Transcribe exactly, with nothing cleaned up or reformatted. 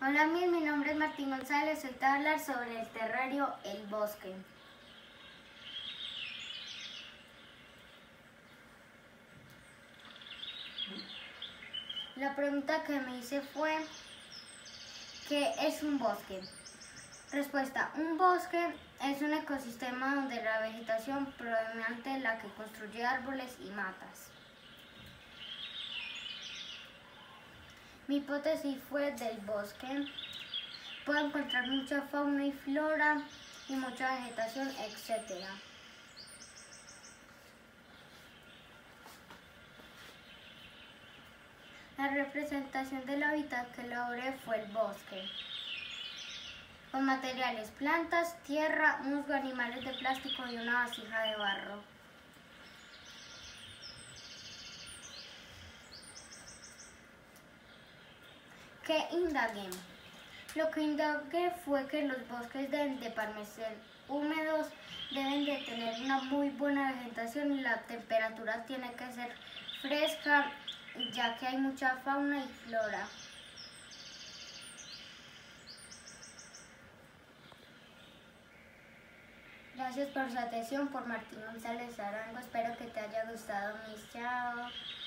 Hola, mi mi nombre es Martín González. Hoy te voy a hablar sobre el terrario El Bosque. La pregunta que me hice fue, ¿qué es un bosque? Respuesta: un bosque es un ecosistema donde la vegetación predominante es la que construye árboles y matas. Mi hipótesis fue del bosque. Puedo encontrar mucha fauna y flora y mucha vegetación, etcétera. La representación del hábitat que elaboré fue el bosque, con materiales: plantas, tierra, musgo, animales de plástico y una vasija de barro. ¿Qué indagué? Lo que indagué fue que los bosques deben de permanecer húmedos, deben de tener una muy buena vegetación y la temperatura tiene que ser fresca, ya que hay mucha fauna y flora. Gracias por su atención. Por Martín González Arango. Espero que te haya gustado mis chao.